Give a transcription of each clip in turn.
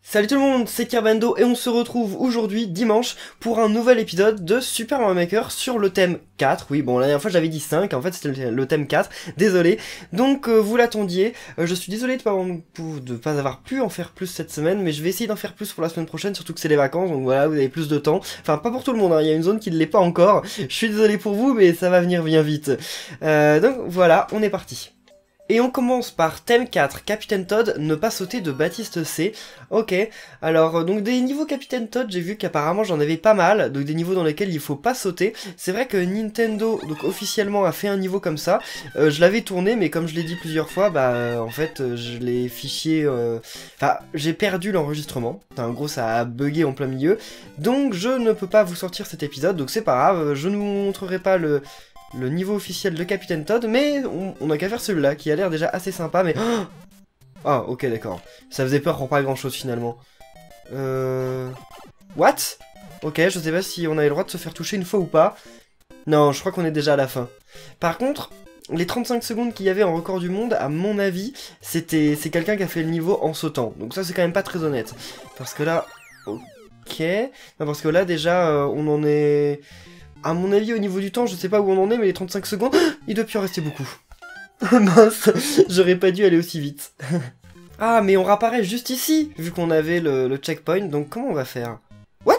Salut tout le monde, c'est Kerbendo et on se retrouve aujourd'hui, dimanche, pour un nouvel épisode de Super Mario Maker sur le thème 4. Oui, bon, la dernière fois j'avais dit 5, en fait c'était le thème 4, désolé. Donc vous l'attendiez, je suis désolé de pas avoir pu en faire plus cette semaine, mais je vais essayer d'en faire plus pour la semaine prochaine, surtout que c'est les vacances, donc voilà, vous avez plus de temps. Enfin, pas pour tout le monde, hein, il y a une zone qui ne l'est pas encore, je suis désolé pour vous, mais ça va venir bien vite. Donc voilà, on est parti. Et on commence par thème 4, Capitaine Toad, ne pas sauter de Baptiste C. Ok, alors donc des niveaux Capitaine Toad, j'ai vu qu'apparemment j'en avais pas mal, donc des niveaux dans lesquels il faut pas sauter. C'est vrai que Nintendo, donc officiellement, a fait un niveau comme ça. Je l'avais tourné, mais comme je l'ai dit plusieurs fois, en fait, les fichiers... Enfin, j'ai perdu l'enregistrement. En gros, ça a bugué en plein milieu. Donc je ne peux pas vous sortir cet épisode, donc c'est pas grave, je ne vous montrerai pas le niveau officiel de Capitaine Toad, mais on a qu'à faire celui-là, qui a l'air déjà assez sympa, mais... Ah, ok, d'accord. Ça faisait peur pour pas grand-chose, finalement. What? Ok, je sais pas si on avait le droit de se faire toucher une fois ou pas. Non, je crois qu'on est déjà à la fin. Par contre, les 35 secondes qu'il y avait en record du monde, à mon avis, c'est quelqu'un qui a fait le niveau en sautant. Donc ça, c'est quand même pas très honnête. Parce que là... Ok... Non, parce que là, déjà, on en est... À mon avis, au niveau du temps, je sais pas où on en est, mais les 35 secondes, il doit plus en rester beaucoup. Mince, j'aurais pas dû aller aussi vite. Ah, mais on réapparaît juste ici, vu qu'on avait le checkpoint, donc comment on va faire? What?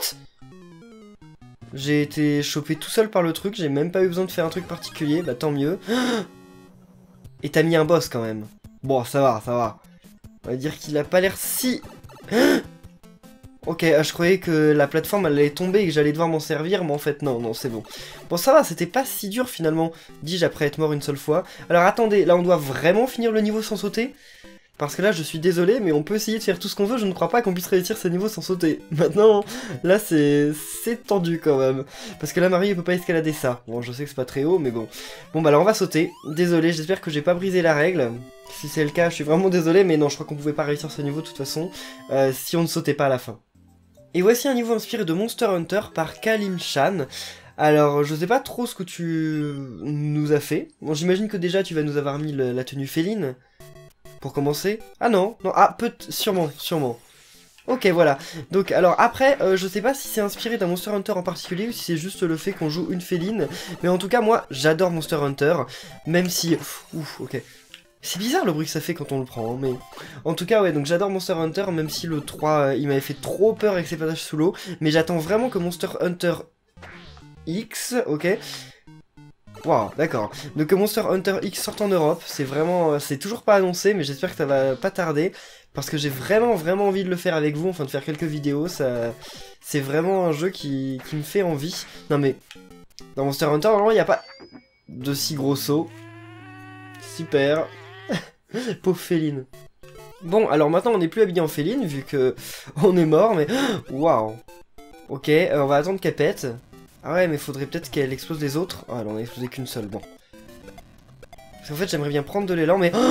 J'ai été chopé tout seul par le truc, j'ai même pas eu besoin de faire un truc particulier, bah tant mieux. Et t'as mis un boss quand même. Bon, ça va, ça va. On va dire qu'il a pas l'air si... Ok, je croyais que la plateforme elle allait tomber et que j'allais devoir m'en servir, mais en fait non, non, c'est bon. Bon, ça va, c'était pas si dur finalement, dis-je après être mort une seule fois. Alors attendez, là on doit vraiment finir le niveau sans sauter? Parce que là je suis désolé, mais on peut essayer de faire tout ce qu'on veut, je ne crois pas qu'on puisse réussir ce niveau sans sauter. Maintenant, là c'est tendu quand même. Parce que là Marie elle peut pas escalader ça. Bon, je sais que c'est pas très haut, mais bon. Bon bah là on va sauter, désolé, j'espère que j'ai pas brisé la règle. Si c'est le cas, je suis vraiment désolé, mais non, je crois qu'on pouvait pas réussir ce niveau de toute façon, si on ne sautait pas à la fin. Et voici un niveau inspiré de Monster Hunter par Kalim Chan. Alors, je sais pas trop ce que tu nous as fait. Bon, j'imagine que déjà tu vas nous avoir mis la tenue féline. Pour commencer. Ah non, non, ah, sûrement, sûrement. Ok, voilà. Donc, alors après, je sais pas si c'est inspiré d'un Monster Hunter en particulier ou si c'est juste le fait qu'on joue une féline. Mais en tout cas, moi, j'adore Monster Hunter. Même si... Ouf, ok. C'est bizarre le bruit que ça fait quand on le prend, hein, mais... En tout cas, ouais, donc j'adore Monster Hunter, même si le 3, il m'avait fait trop peur avec ses passages sous l'eau. Mais j'attends vraiment que Monster Hunter X, ok. Waouh, d'accord. Donc que Monster Hunter X sorte en Europe, c'est vraiment... c'est toujours pas annoncé, mais j'espère que ça va pas tarder. Parce que j'ai vraiment, vraiment envie de le faire avec vous, enfin de faire quelques vidéos, ça... C'est vraiment un jeu qui me fait envie. Non mais... Dans Monster Hunter, normalement, il n'y a pas de si gros sauts. Super. Pauvre féline. Bon, alors maintenant on n'est plus habillé en féline, vu que on est mort, mais... Waouh. Ok, on va attendre qu'elle pète. Ah ouais, mais faudrait peut-être qu'elle explose les autres. Ah, elle en a explosé qu'une seule, bon. Parce qu'en fait, j'aimerais bien prendre de l'élan, mais...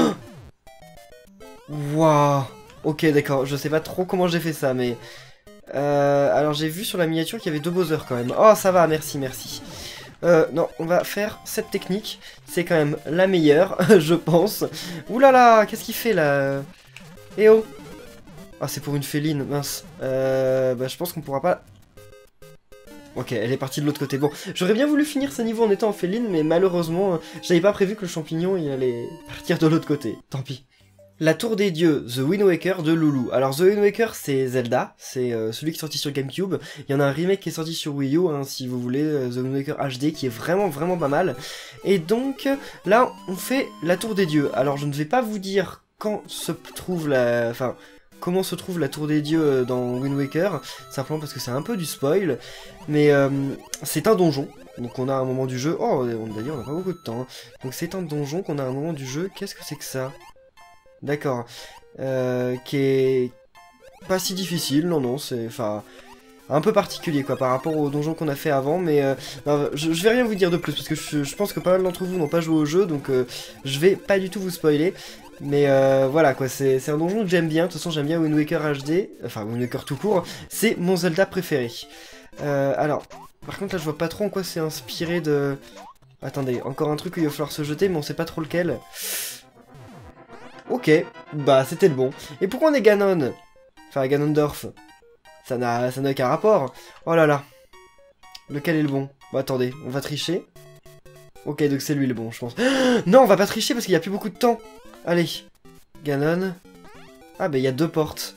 Waouh. Ok, d'accord, je sais pas trop comment j'ai fait ça, mais... alors j'ai vu sur la miniature qu'il y avait 2 Bowser quand même. Oh, ça va, merci, merci. Non, on va faire cette technique. C'est quand même la meilleure, je pense. Ouh là là, qu'est-ce qu'il fait là? Eh oh. Ah, c'est pour une féline, mince. Je pense qu'on pourra pas... Ok, elle est partie de l'autre côté. Bon, j'aurais bien voulu finir ce niveau en étant en féline, mais malheureusement, j'avais pas prévu que le champignon, il allait partir de l'autre côté. Tant pis. La Tour des Dieux, The Wind Waker de Loulou. Alors The Wind Waker c'est Zelda, c'est celui qui est sorti sur GameCube. Il y en a un remake qui est sorti sur Wii U, hein, si vous voulez, The Wind Waker HD, qui est vraiment vraiment pas mal. Et donc là on fait la Tour des Dieux. Alors je ne vais pas vous dire quand se trouve la... Enfin, comment se trouve la Tour des Dieux dans Wind Waker, simplement parce que c'est un peu du spoil. Mais c'est un donjon. Donc on a un moment du jeu... Oh, d'ailleurs on n'a pas beaucoup de temps. Hein. Donc c'est un donjon qu'on a un moment du jeu. Qu'est-ce que c'est que ça? D'accord, qui est pas si difficile, non, c'est, enfin, un peu particulier, quoi, par rapport au donjon qu'on a fait avant, mais non, je vais rien vous dire de plus, parce que je pense que pas mal d'entre vous n'ont pas joué au jeu, donc je vais pas du tout vous spoiler, mais voilà, quoi, c'est un donjon que j'aime bien, de toute façon j'aime bien Wind Waker HD, enfin Wind Waker tout court, c'est mon Zelda préféré. Alors, par contre là je vois pas trop en quoi c'est inspiré de... Attendez, encore un truc où il va falloir se jeter, mais on sait pas trop lequel... Ok, bah c'était le bon. Et pourquoi on est Ganon? Enfin, à Ganondorf. Ça n'a aucun rapport. Oh là là. Lequel est le bon? Bon, attendez, on va tricher. Ok, donc c'est lui le bon, je pense. Non, on va pas tricher parce qu'il y a plus beaucoup de temps. Allez. Ganon. Ah, bah, il y a 2 portes.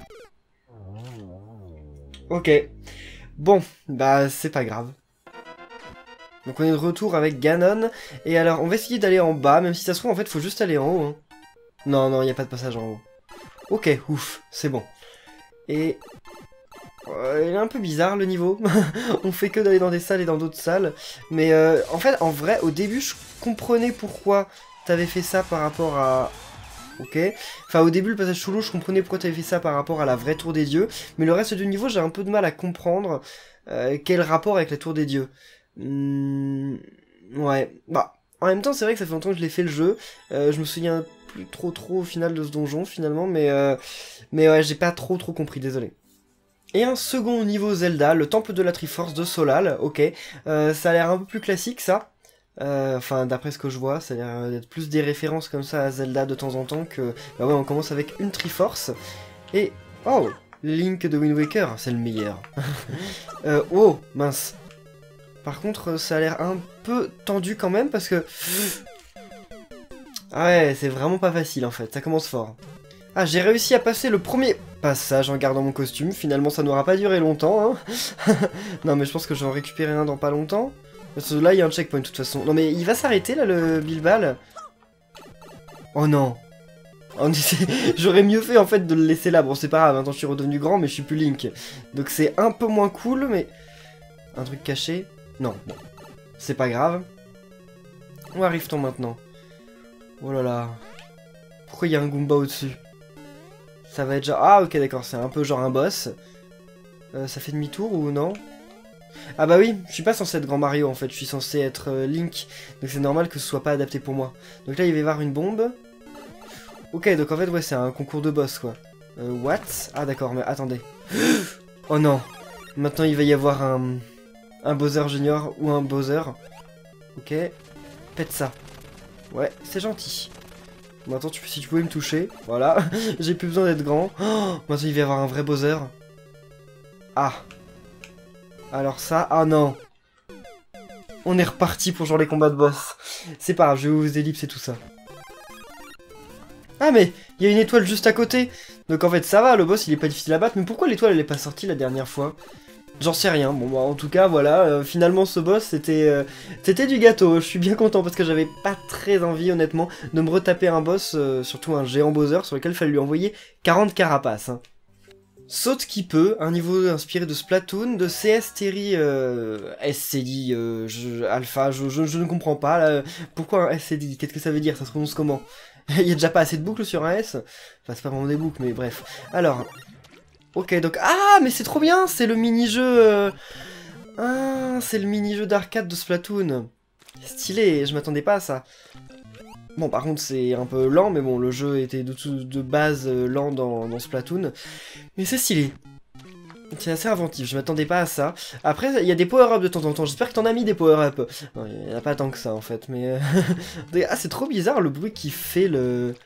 Ok. Bon, bah, c'est pas grave. Donc on est de retour avec Ganon. Et alors, on va essayer d'aller en bas, même si ça se trouve, en fait, faut juste aller en haut. Hein. Non, non, il n'y a pas de passage en haut. Ok, ouf, c'est bon. Et... il est un peu bizarre, le niveau. On fait que d'aller dans des salles et dans d'autres salles. Mais en fait, en vrai, au début, je comprenais pourquoi t'avais fait ça par rapport à... Ok. Enfin, au début, le passage sous l'eau, je comprenais pourquoi t'avais fait ça par rapport à la vraie tour des dieux. Mais le reste du niveau, j'ai un peu de mal à comprendre quel rapport avec la tour des dieux. Ouais. Bah, en même temps, c'est vrai que ça fait longtemps que je l'ai fait le jeu. Je me souviens plus trop au final de ce donjon, finalement. Mais ouais, j'ai pas trop compris, désolé. Et un second niveau Zelda, le temple de la Triforce de Solal. Ok. Ça a l'air un peu plus classique, ça. Enfin, d'après ce que je vois, ça a l'air d'être plus des références comme ça à Zelda de temps en temps que... Bah ouais, on commence avec une Triforce. Et... Oh, Link de Wind Waker, c'est le meilleur. Oh, mince. Par contre, ça a l'air un peu tendu quand même, parce que... Ah ouais, c'est vraiment pas facile en fait, ça commence fort. Ah, j'ai réussi à passer le premier passage en gardant mon costume, finalement ça n'aura pas duré longtemps, hein. Non mais je pense que je vais en récupérer un dans pas longtemps. Parce que là, il y a un checkpoint de toute façon. Non mais il va s'arrêter là, le Bilbal. Oh non. Oh, j'aurais mieux fait en fait de le laisser là. Bon, c'est pas grave, maintenant je suis redevenu grand, mais je suis plus Link. Donc c'est un peu moins cool, mais... Un truc caché? Non, bon. C'est pas grave. Où arrive-t-on maintenant? Oh là là. Pourquoi il y a un Goomba au-dessus? Ça va être genre... Ah ok, d'accord, c'est un peu genre un boss. Ça fait demi-tour ou non? Ah bah oui, je suis pas censé être Grand Mario en fait, je suis censé être Link, donc c'est normal que ce soit pas adapté pour moi. Donc là il va y avoir une bombe. Ok, donc en fait ouais c'est un concours de boss quoi. What? Ah d'accord, mais attendez. Oh non. Maintenant il va y avoir un Bowser Junior ou un Bowser. Ok. Pète ça. Ouais, c'est gentil. Maintenant si tu pouvais me toucher, voilà. J'ai plus besoin d'être grand. Oh, maintenant il va y avoir un vrai Bowser. Ah. Alors ça, ah non. On est reparti pour genre les combats de boss. C'est pas grave, je vais vous ellipser tout ça. Ah mais, il y a une étoile juste à côté. Donc en fait ça va, le boss il est pas difficile à battre. Mais pourquoi l'étoile elle est pas sortie la dernière fois? J'en sais rien. Bon bah en tout cas voilà, finalement ce boss c'était du gâteau. Je suis bien content parce que j'avais pas très envie honnêtement de me retaper un boss, surtout un géant Bowser sur lequel il fallait lui envoyer 40 carapaces. Hein. Saute qui peut, un niveau inspiré de Splatoon, de CS Terry SCD Alpha, je ne comprends pas, là, pourquoi un SCD, qu'est-ce que ça veut dire, ça se prononce comment? Il y a déjà pas assez de boucles sur un S? Enfin c'est pas vraiment des boucles mais bref. Alors, ok donc, ah mais c'est trop bien, c'est le mini-jeu, ah c'est le mini-jeu d'arcade de Splatoon. Stylé, je m'attendais pas à ça. Bon, par contre, c'est un peu lent, mais bon, le jeu était de base lent dans Splatoon. Mais c'est stylé. C'est assez inventif, je m'attendais pas à ça. Après, il y a des power-up de temps en temps. J'espère que t'en as mis des power-up. Il n'y en a pas tant que ça, en fait, mais... ah, c'est trop bizarre, le bruit qui fait le...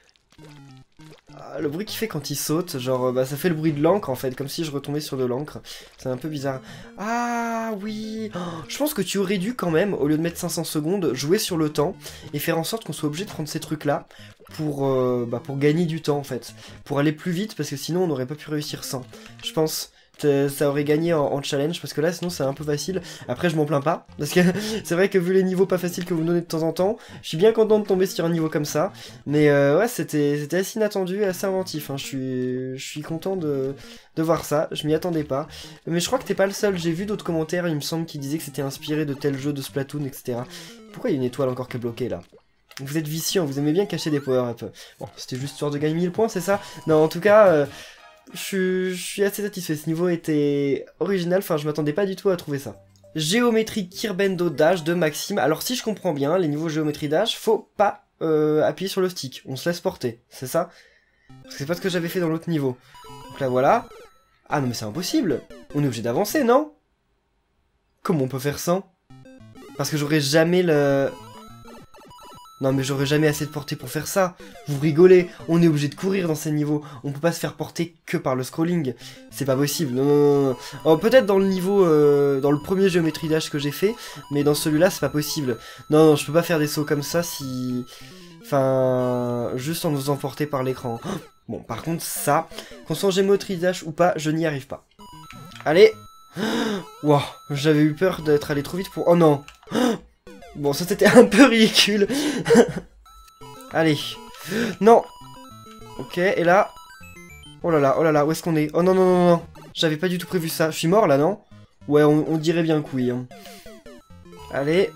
Le bruit qu'il fait quand il saute, genre, bah, ça fait le bruit de l'encre, en fait, comme si je retombais sur de l'encre. C'est un peu bizarre. Ah, oui oh, je pense que tu aurais dû, quand même, au lieu de mettre 500 secondes, jouer sur le temps, et faire en sorte qu'on soit obligé de prendre ces trucs-là, pour gagner du temps, en fait. Pour aller plus vite, parce que sinon, on n'aurait pas pu réussir sans. Je pense... Ça aurait gagné en challenge, parce que là, sinon, c'est un peu facile. Après, je m'en plains pas, parce que c'est vrai que vu les niveaux pas faciles que vous me donnez de temps en temps, je suis bien content de tomber sur un niveau comme ça. Mais ouais, c'était assez inattendu et assez inventif. Hein. Je suis content de voir ça, je m'y attendais pas. Mais je crois que t'es pas le seul, j'ai vu d'autres commentaires, il me semble, qui disaient que c'était inspiré de tel jeu de Splatoon, etc. Pourquoi il y a une étoile encore qui est bloquée, là? Vous êtes vicieux, vous aimez bien cacher des power-up. Bon, c'était juste histoire de gagner 1000 points, c'est ça? Non, en tout cas... Je suis assez satisfait, ce niveau était original, enfin je m'attendais pas du tout à trouver ça. Géométrie Kirbendo Dash de Maxime, alors si je comprends bien, les niveaux géométrie Dash, faut pas appuyer sur le stick, on se laisse porter, c'est ça? Parce que c'est pas ce que j'avais fait dans l'autre niveau. Donc là voilà. Ah non mais c'est impossible, on est obligé d'avancer, non? Comment on peut faire sans? Parce que j'aurais jamais le... Non mais j'aurais jamais assez de portée pour faire ça. Vous rigolez, on est obligé de courir dans ces niveaux. On peut pas se faire porter que par le scrolling. C'est pas possible, non, non, non. Oh, peut-être dans le niveau, dans le premier Geometry Dash que j'ai fait, mais dans celui-là c'est pas possible. Non, non, je peux pas faire des sauts comme ça si... Enfin, juste en nous faisant porter par l'écran. Bon, par contre ça, qu'on soit en Geometry Dash ou pas, je n'y arrive pas. Allez. Wow, j'avais eu peur d'être allé trop vite pour... Oh non. Bon, ça c'était un peu ridicule. Allez. Non. Ok, et là... Oh là là, où est-ce qu'on est? Oh non, non, non, non. J'avais pas du tout prévu ça. Je suis mort là, non? Ouais, on dirait bien que oui. Hein. Allez.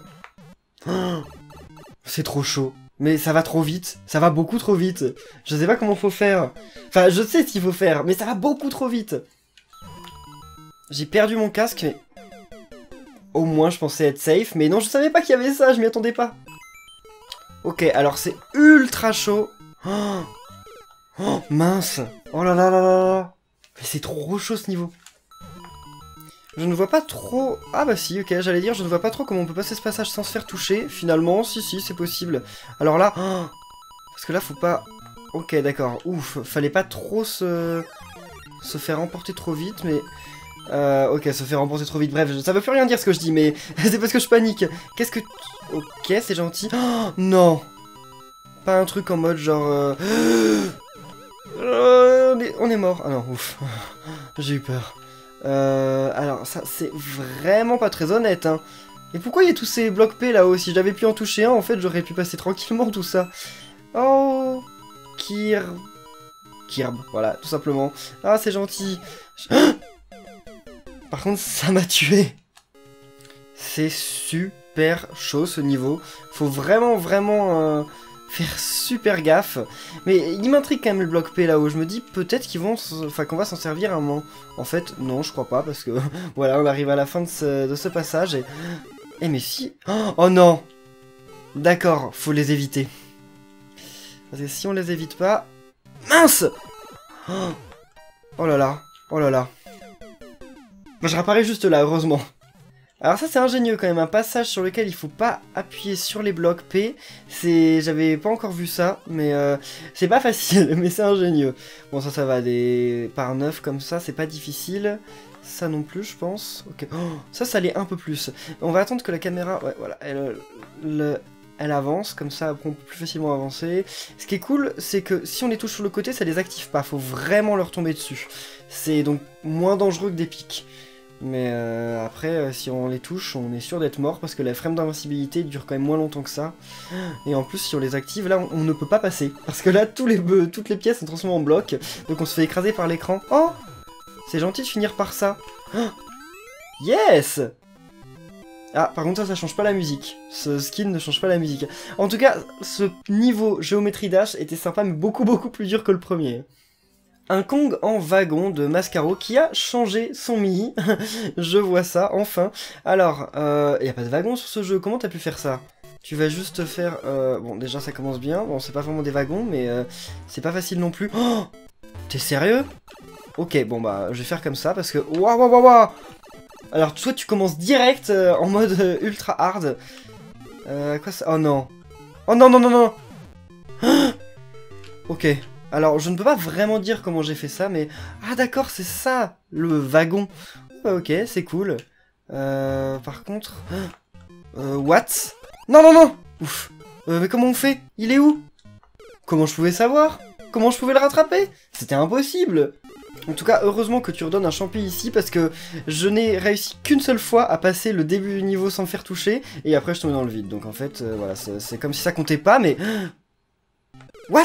C'est trop chaud. Mais ça va trop vite. Ça va beaucoup trop vite. Je sais pas comment faut faire. Enfin, je sais ce qu'il faut faire, mais ça va beaucoup trop vite. J'ai perdu mon casque, mais... Au moins, je pensais être safe, mais non, je savais pas qu'il y avait ça, je m'y attendais pas. Ok, alors c'est ultra chaud. Oh, oh, mince. Oh là là là là. Mais c'est trop chaud ce niveau. Je ne vois pas trop... Ah bah si, ok, j'allais dire, je ne vois pas trop comment on peut passer ce passage sans se faire toucher. Finalement, si, c'est possible. Alors là... Oh, parce que là, faut pas... Ok, d'accord. Ouf, fallait pas trop se faire emporter trop vite, mais... ok, se faire rembourser trop vite, bref, ça veut plus rien dire ce que je dis, mais c'est parce que je panique. Qu'est-ce que... Ok, c'est gentil. Oh, non. Pas un truc en mode genre... on est mort. Ah non, ouf. J'ai eu peur. Alors, ça, c'est vraiment pas très honnête, hein. Et pourquoi il y a tous ces blocs P là-haut? Si j'avais pu en toucher un, en fait, j'aurais pu passer tranquillement tout ça. Oh... Kirb, voilà, tout simplement. Ah, c'est gentil. Par contre, ça m'a tué. C'est super chaud ce niveau. Faut vraiment faire super gaffe. Mais il m'intrigue quand même le bloc P là-haut. Je me dis peut-être qu'on va s'en servir un moment. En fait, non, je crois pas parce que voilà, on arrive à la fin de ce passage et... Eh mais si... Oh non. D'accord, faut les éviter. Parce que si on les évite pas... Mince. Oh là là, oh là là. Je réapparais juste là, heureusement. Alors ça c'est ingénieux quand même, un passage sur lequel il faut pas appuyer sur les blocs P. J'avais pas encore vu ça, mais c'est pas facile, mais c'est ingénieux. Bon ça va, des par 9 comme ça, c'est pas difficile. Ça non plus je pense. Ok. Oh, ça l'est un peu plus. On va attendre que la caméra, ouais voilà, elle avance, comme ça après on peut plus facilement avancer. Ce qui est cool, c'est que si on les touche sur le côté, ça les active pas, faut vraiment leur tomber dessus. C'est donc moins dangereux que des pics. Mais après, si on les touche, on est sûr d'être mort parce que la frame d'invincibilité dure quand même moins longtemps que ça. Et en plus, si on les active, là, on ne peut pas passer. Parce que là, toutes les pièces sont transformées en blocs, donc on se fait écraser par l'écran. Oh, c'est gentil de finir par ça. Oh, yes. Ah, par contre, ça change pas la musique. Ce skin ne change pas la musique. En tout cas, ce niveau Geometry Dash était sympa, mais beaucoup plus dur que le premier. Un Kong en wagon de Mascaro qui a changé son Mii. Je vois ça, enfin. Alors, y a pas de wagon sur ce jeu. Comment t'as pu faire ça? Tu vas juste faire... Bon, déjà, ça commence bien. Bon, c'est pas vraiment des wagons, mais c'est pas facile non plus. Oh, t'es sérieux? Ok, bon, bah, je vais faire comme ça, parce que... Waouh. Alors, soit tu commences direct en mode ultra hard. Quoi ça? Oh non. Oh non. Ok. Alors, je ne peux pas vraiment dire comment j'ai fait ça, mais... Ah d'accord, c'est ça, le wagon. Ok, c'est cool. Par contre... what? Non. Ouf. Mais comment on fait? Il est où? Comment je pouvais savoir? Comment je pouvais le rattraper? C'était impossible. En tout cas, heureusement que tu redonnes un champi ici, parce que je n'ai réussi qu'une seule fois à passer le début du niveau sans me faire toucher, et après je tombais dans le vide. Donc en fait, voilà, c'est comme si ça comptait pas, mais... What?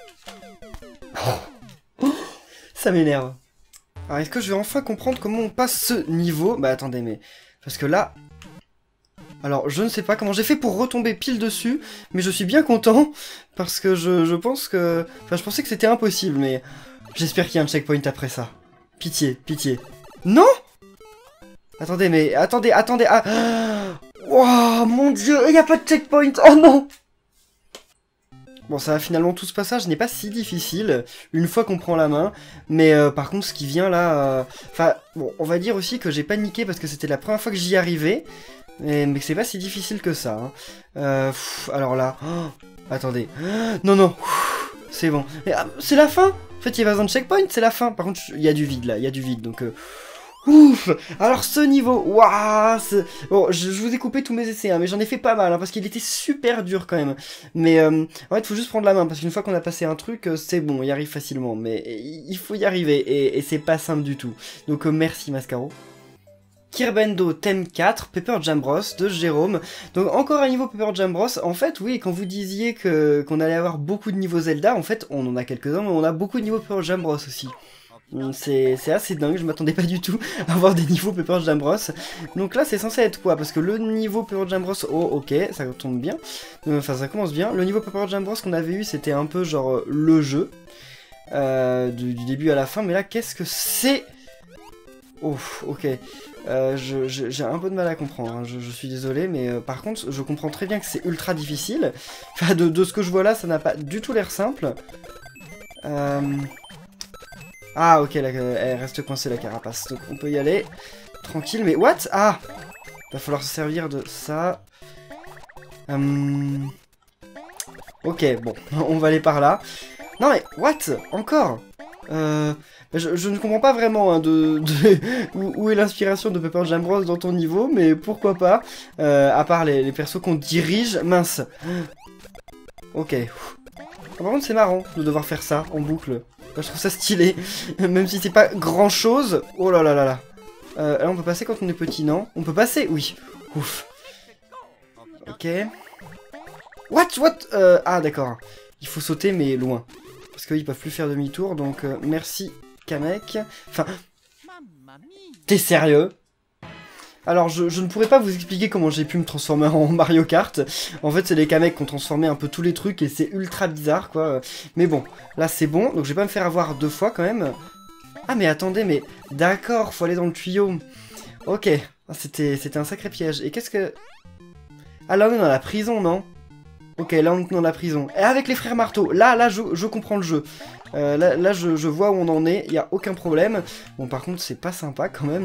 Oh, ça m'énerve. Alors, est-ce que je vais enfin comprendre comment on passe ce niveau? Bah, attendez, mais... Parce que là... Alors, je ne sais pas comment j'ai fait pour retomber pile dessus, mais je suis bien content, parce que je pense que... Enfin, je pensais que c'était impossible, mais... J'espère qu'il y a un checkpoint après ça. Pitié. Non? Attendez, mais... Attendez, ah... Wow, mon dieu, il n'y a pas de checkpoint. Oh non! Bon, ça va, finalement, tout ce passage n'est pas si difficile, une fois qu'on prend la main, mais par contre, ce qui vient là... Enfin, bon, on va dire aussi que j'ai paniqué parce que c'était la première fois que j'y arrivais, Mais c'est pas si difficile que ça. Hein. Alors là... Oh, attendez. Non, non. C'est bon. C'est la fin. En fait, il y a pas besoin de checkpoint, c'est la fin. Par contre, il y a du vide, là. Il y a du vide, donc... Ouf. Alors, ce niveau... Waouh. Bon, je vous ai coupé tous mes essais, hein, mais j'en ai fait pas mal, hein, parce qu'il était super dur, quand même. Mais, en fait, faut juste prendre la main, parce qu'une fois qu'on a passé un truc, c'est bon, on y arrive facilement. Mais il faut y arriver, et c'est pas simple du tout. Donc, merci, Mascaro. Kirbendo thème 4, Paper Jam Bros de Jérôme. Donc encore un niveau Paper Jam Bros. En fait, oui, quand vous disiez qu'on allait avoir beaucoup de niveaux Zelda, en fait, on en a quelques-uns, mais on a beaucoup de niveaux Paper Jam Bros aussi. C'est assez dingue, je m'attendais pas du tout à avoir des niveaux Paper Jam Bros. Donc là, c'est censé être quoi? Parce que le niveau Paper Jam Bros, oh ok, ça tombe bien. Enfin, ça commence bien. Le niveau Paper Jam Bros qu'on avait eu, c'était un peu genre le jeu. Du début à la fin, mais là, qu'est-ce que c'est? Oh, ok. J'ai un peu de mal à comprendre, hein. Je suis désolé, mais par contre, je comprends très bien que c'est ultra difficile. Enfin, de ce que je vois là, ça n'a pas du tout l'air simple. Ah, ok, là, elle reste coincée la carapace, donc on peut y aller. Tranquille, mais what? Ah! Va falloir se servir de ça. Ok, bon, on va aller par là. Non mais, what? Encore? Je ne comprends pas vraiment hein, où est l'inspiration de Paper Jam Bros dans ton niveau, mais pourquoi pas, à part les persos qu'on dirige, mince. Ok. Par contre c'est marrant de devoir faire ça en boucle. Je trouve ça stylé, même si c'est pas grand chose. Oh là là là là. Là on peut passer quand on est petit, non? On peut passer? Oui. Ouf. Ok. What? Ah d'accord. Il faut sauter mais loin. Parce qu'ils peuvent plus faire demi-tour, donc merci Kamek. Enfin, t'es sérieux? Alors, je ne pourrais pas vous expliquer comment j'ai pu me transformer en Mario Kart. En fait, c'est les Kamek qui ont transformé un peu tous les trucs et c'est ultra bizarre, quoi. Mais bon, là c'est bon, donc je vais pas me faire avoir 2 fois quand même. Ah mais attendez, mais d'accord, faut aller dans le tuyau. Ok, c'était un sacré piège. Et qu'est-ce que... Ah là on est dans la prison, non? Ok, là on est dans la prison. Et avec les frères marteau, là je comprends le jeu. Là je vois où on en est, il n'y a aucun problème. Bon par contre c'est pas sympa quand même.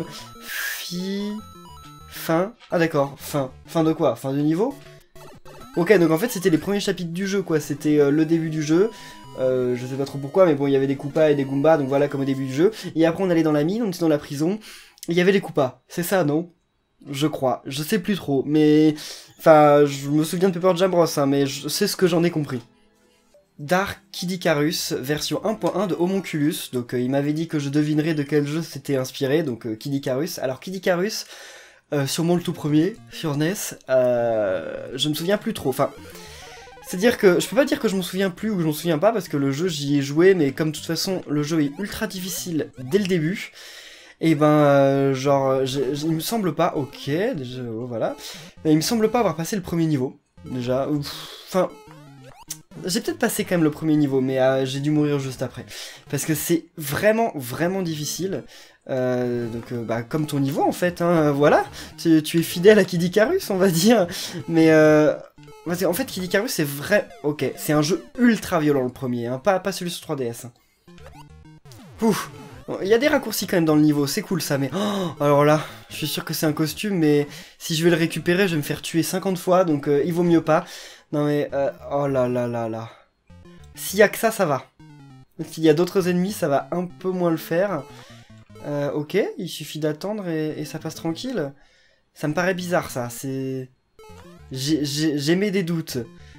Fin. Ah d'accord, fin. Fin de quoi? Fin de niveau? Ok, donc en fait c'était les premiers chapitres du jeu quoi, c'était le début du jeu. Je sais pas trop pourquoi, mais bon il y avait des Koopas et des Goombas, donc voilà comme au début du jeu. Et après on allait dans la mine, on était dans la prison. Il y avait les Koopas, c'est ça non? Je crois, je sais plus trop, mais... Enfin, je me souviens de Paper Jam Bros, hein, mais je sais ce que j'en ai compris. Dark Kid Icarus, version 1.1 de Homunculus, donc il m'avait dit que je devinerais de quel jeu c'était inspiré, donc Kid Icarus. Alors Kid Icarus, sûrement le tout premier, sur NES, je me souviens plus trop, enfin... C'est-à-dire que, je peux pas dire que je m'en souviens plus ou que je m'en souviens pas, parce que le jeu j'y ai joué, mais comme de toute façon le jeu est ultra difficile dès le début... Et ben, genre, il me semble pas, ok, déjà, voilà, mais il me semble pas avoir passé le premier niveau, déjà, enfin, j'ai peut-être passé quand même le premier niveau, mais j'ai dû mourir juste après, parce que c'est vraiment, vraiment difficile, donc, bah, comme ton niveau, en fait, hein, voilà, tu es fidèle à Kid Icarus, on va dire, mais, parce qu'en fait, Kid Icarus, c'est vrai, ok, c'est un jeu ultra violent, le premier, hein, pas celui sur 3DS, hein. Ouf. Il y a des raccourcis quand même dans le niveau, c'est cool ça, mais... Oh, alors là, je suis sûr que c'est un costume, mais si je vais le récupérer, je vais me faire tuer 50 fois, donc il vaut mieux pas. Non mais... oh là là là là. S'il y a que ça va. S'il y a d'autres ennemis, ça va un peu moins le faire. Ok, il suffit d'attendre et ça passe tranquille. Ça me paraît bizarre ça, c'est... J'ai mes des doutes.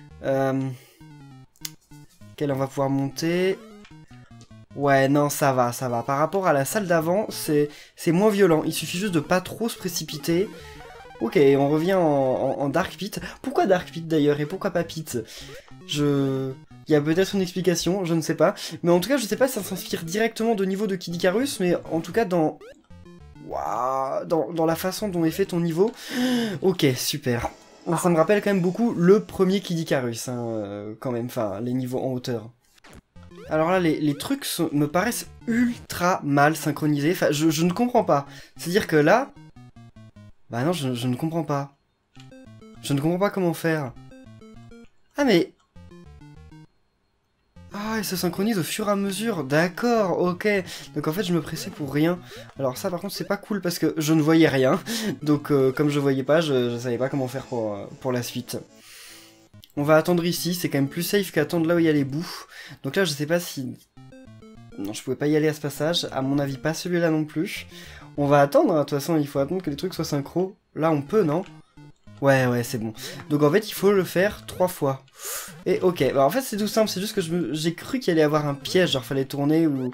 Quel on va pouvoir monter... Ouais, non, ça va, ça va. Par rapport à la salle d'avant, c'est moins violent. Il suffit juste de pas trop se précipiter. Ok, on revient en Dark Pit. Pourquoi Dark Pit d'ailleurs et pourquoi pas Pit? Il y a peut-être une explication, je ne sais pas. Mais en tout cas, je sais pas si ça s'inspire directement de niveau de Kid Icarus, mais en tout cas dans... Waouh, dans la façon dont est fait ton niveau. Ok, super. Ça me rappelle quand même beaucoup le premier Kid Icarus, hein, quand même, enfin, les niveaux en hauteur. Alors là, les trucs me paraissent ultra mal synchronisés. Enfin, je ne comprends pas. C'est-à-dire que là... Bah non, je ne comprends pas. Je ne comprends pas comment faire. Ah mais... Ah, Ah, il se synchronise au fur et à mesure. D'accord, ok. Donc en fait, je me pressais pour rien. Alors ça, par contre, c'est pas cool parce que je ne voyais rien. Donc comme je voyais pas, je savais pas comment faire pour la suite. On va attendre ici. C'est quand même plus safe qu'attendre là où il y a les bouts. Donc là, je sais pas si... Non, je pouvais pas y aller à ce passage. À mon avis, pas celui-là non plus. On va attendre, hein. De toute façon, il faut attendre que les trucs soient synchro. Là, on peut, non? Ouais, c'est bon. Donc en fait, il faut le faire 3 fois. Et ok, bah en fait c'est tout simple, c'est juste que j'ai cru qu'il allait y avoir un piège, genre fallait tourner ou...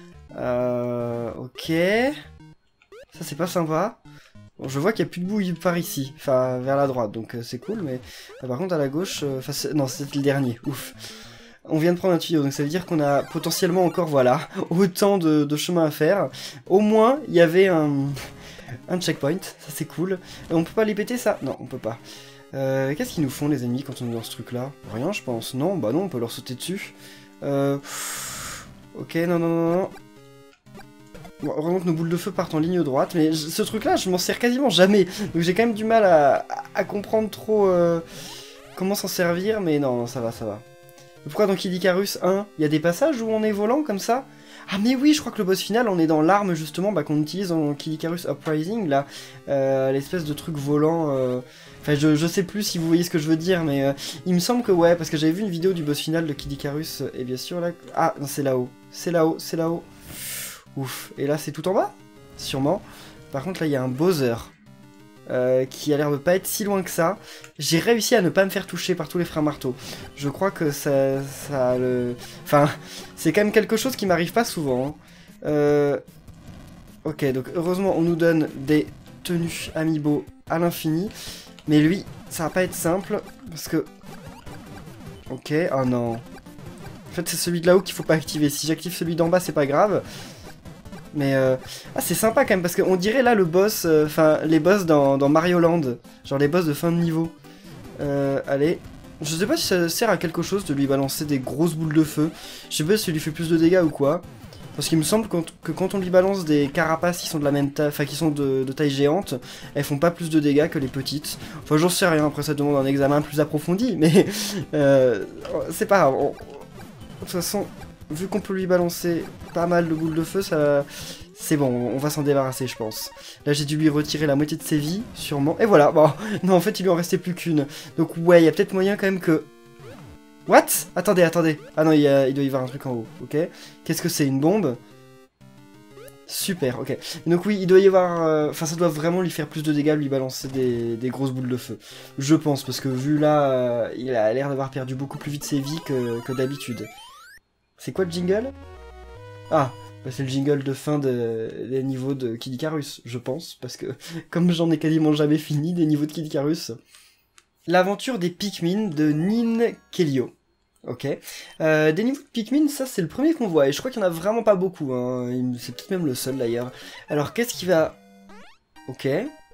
Ok... Ça c'est pas sympa. Bon, je vois qu'il n'y a plus de bouille par ici, enfin vers la droite, donc c'est cool, mais... par contre à la gauche... non, c'était le dernier, ouf. On vient de prendre un tuyau, donc ça veut dire qu'on a potentiellement encore, voilà, autant de chemin à faire. Au moins, il y avait un checkpoint, ça c'est cool. Et on peut pas les péter ça? Non, on peut pas. Qu'est-ce qu'ils nous font les ennemis quand on est dans ce truc là? Rien je pense, non, bah non, on peut leur sauter dessus. Ok, non. Bon, heureusement que nos boules de feu partent en ligne droite, mais ce truc là je m'en sers quasiment jamais. Donc j'ai quand même du mal à comprendre trop comment s'en servir, mais non, ça va. Pourquoi dans Kid Icarus 1, il y a des passages où on est volant comme ça? Ah mais oui, je crois que le boss final, on est dans l'arme justement qu'on utilise dans Kid Icarus Uprising, là, l'espèce de truc volant... Enfin, je sais plus si vous voyez ce que je veux dire, mais il me semble que ouais, parce que j'avais vu une vidéo du boss final de Kid Icarus, et bien sûr là... Ah, non, c'est là-haut, c'est là-haut. Ouf, et là c'est tout en bas? Sûrement. Par contre là, il y a un Bowser. Qui a l'air de pas être si loin que ça. J'ai réussi à ne pas me faire toucher par tous les frères marteaux. Je crois que ça le... Enfin, c'est quand même quelque chose qui m'arrive pas souvent. Hein. Ok, donc heureusement on nous donne des tenues amiibo à l'infini. Mais lui, ça va pas être simple, parce que... Ok, oh non. En fait c'est celui de là-haut qu'il faut pas activer. Si j'active celui d'en bas c'est pas grave. Mais ah, c'est sympa quand même parce qu'on dirait là le boss, enfin les boss dans Mario Land, genre les boss de fin de niveau. Allez, je sais pas si ça sert à quelque chose de lui balancer des grosses boules de feu. Je sais pas si ça lui fait plus de dégâts ou quoi. Parce qu'il me semble que quand on lui balance des carapaces qui sont de la même taille, enfin qui sont de taille géante, elles font pas plus de dégâts que les petites. Enfin j'en sais rien, après ça demande un examen plus approfondi, mais c'est pas grave. De toute façon, vu qu'on peut lui balancer pas mal de boules de feu, ça... c'est bon, on va s'en débarrasser, je pense. Là, j'ai dû lui retirer la moitié de ses vies, sûrement. Et voilà, bon, non, en fait, il lui en restait plus qu'une. Donc, ouais, il y a peut-être moyen quand même que... What? Attendez. Ah non, il doit y avoir un truc en haut, ok. Qu'est-ce que c'est, une bombe? Super, ok. Donc oui, il doit y avoir... Enfin, ça doit vraiment lui faire plus de dégâts, lui balancer des grosses boules de feu. Je pense, parce que vu là, il a l'air d'avoir perdu beaucoup plus vite ses vies que d'habitude. C'est quoi le jingle? Ah, bah c'est le jingle de fin des niveaux de Kid Icarus, je pense, parce que comme j'en ai quasiment jamais fini des niveaux de Kid Icarus. L'aventure des Pikmin de Nin Kelio. Ok. Des niveaux de Pikmin, ça c'est le premier qu'on voit, et je crois qu'il n'y en a vraiment pas beaucoup, hein. C'est peut-être même le seul d'ailleurs. Alors qu'est-ce qui va... Ok.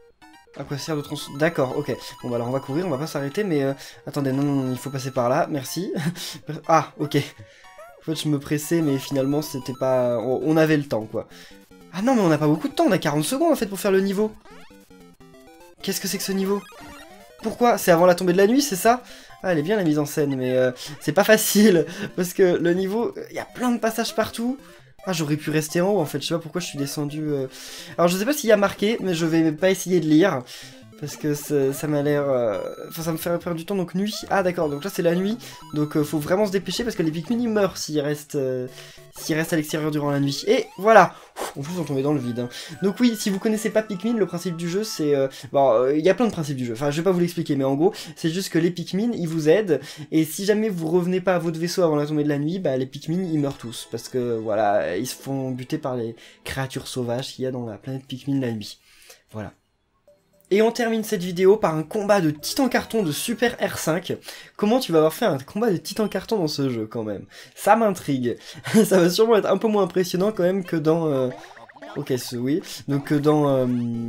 À quoi sert de D'accord, ok. Bon bah alors on va courir, on va pas s'arrêter, mais... Attendez, non, il faut passer par là, merci. Ah, ok. En fait, je me pressais, mais finalement, c'était pas... On avait le temps, quoi. Ah non, mais on n'a pas beaucoup de temps, on a 40 secondes, en fait, pour faire le niveau. Qu'est-ce que c'est que ce niveau? Pourquoi? C'est avant la tombée de la nuit, c'est ça? Ah, elle est bien, la mise en scène, mais c'est pas facile, parce que le niveau... Il y a plein de passages partout. Ah, j'aurais pu rester en haut, en fait, je sais pas pourquoi je suis descendu... Alors, je sais pas s'il y a marqué, mais je vais pas essayer de lire. Parce que ça m'a l'air... Enfin, ça me fait perdre du temps, donc nuit. Ah, d'accord, donc là, c'est la nuit. Donc, faut vraiment se dépêcher, parce que les Pikmin, ils meurent s'ils restent à l'extérieur durant la nuit. Et voilà. En plus, on tombait dans le vide. Hein. Donc oui, si vous connaissez pas Pikmin, le principe du jeu, c'est... Bon, il y a plein de principes du jeu. Enfin, je vais pas vous l'expliquer, mais en gros, c'est juste que les Pikmin, ils vous aident. Et si jamais vous revenez pas à votre vaisseau avant la tombée de la nuit, bah, les Pikmin, ils meurent tous. Parce que, voilà, ils se font buter par les créatures sauvages qu'il y a dans la planète Pikmin la nuit. Voilà. Et on termine cette vidéo par un combat de Titan Carton de Super R5. Comment tu vas avoir fait un combat de Titan Carton dans ce jeu, quand même? Ça m'intrigue. Ça va sûrement être un peu moins impressionnant, quand même, que dans... Ok, oui. Donc, que dans...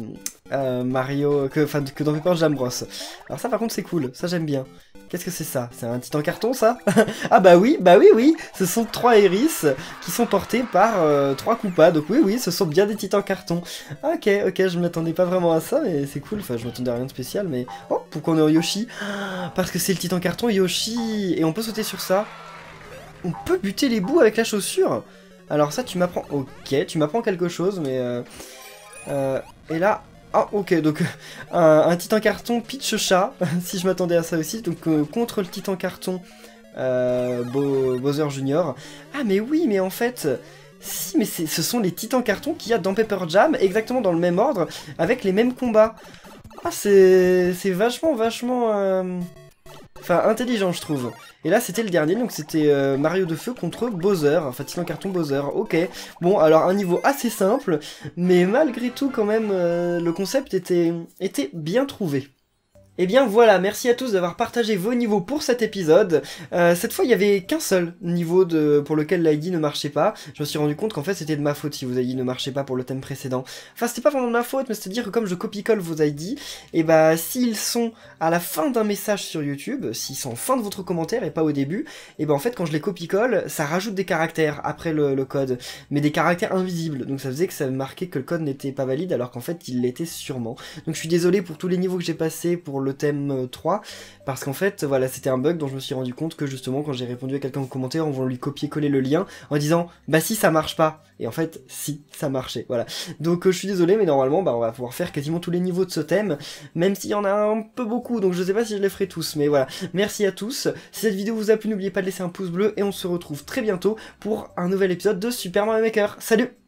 Mario... que dans Paper Jam Bros. Alors ça, par contre, c'est cool. Ça, j'aime bien. Qu'est-ce que c'est ça? C'est un Titan Carton, ça? Ah bah oui. Ce sont 3 Héris qui sont portés par 3 Koopas. Donc oui, ce sont bien des Titans Carton. Ok, je m'attendais pas vraiment à ça, mais c'est cool. Enfin, je m'attendais à rien de spécial, mais... Oh, pourquoi on est en Yoshi? Parce que c'est le Titan Carton Yoshi. Et on peut sauter sur ça. On peut buter les bouts avec la chaussure. Alors ça, tu m'apprends... Ok, tu m'apprends quelque chose, mais... et là... Ah, ok, donc un titan carton pitch chat, si je m'attendais à ça aussi. Donc contre le titan carton Bowser Junior. Ah, mais oui, mais en fait... Si, mais ce sont les titans cartons qu'il y a dans Pepper Jam, exactement dans le même ordre, avec les mêmes combats. Ah, c'est vachement... Enfin, intelligent, je trouve. Et là, c'était le dernier, donc c'était Mario de Feu contre Bowser, enfin Titan Carton Bowser, ok. Bon, alors un niveau assez simple, mais malgré tout, quand même, le concept était bien trouvé. Et bien voilà, merci à tous d'avoir partagé vos niveaux pour cet épisode. Cette fois, il n'y avait qu'un seul niveau pour lequel l'ID ne marchait pas. Je me suis rendu compte qu'en fait, c'était de ma faute si vos ID ne marchaient pas pour le thème précédent. Enfin, c'était pas vraiment de ma faute, mais c'est-à-dire que comme je copie-colle vos ID, et bah, s'ils sont à la fin d'un message sur YouTube, s'ils sont en fin de votre commentaire et pas au début, et bah en fait, quand je les copie-colle, ça rajoute des caractères après le code, mais des caractères invisibles. Donc ça faisait que ça marquait que le code n'était pas valide, alors qu'en fait, il l'était sûrement. Donc je suis désolé pour tous les niveaux que j'ai passés pour le thème 3, parce qu'en fait, voilà, c'était un bug dont je me suis rendu compte que justement, quand j'ai répondu à quelqu'un en commentaire, on va lui copier-coller le lien, en disant, bah si, ça marche pas. Et en fait, si, ça marchait, voilà. Donc je suis désolé, mais normalement, bah on va pouvoir faire quasiment tous les niveaux de ce thème, même s'il y en a un peu beaucoup, donc je sais pas si je les ferai tous, mais voilà. Merci à tous, si cette vidéo vous a plu, n'oubliez pas de laisser un pouce bleu, et on se retrouve très bientôt pour un nouvel épisode de Super Mario Maker. Salut!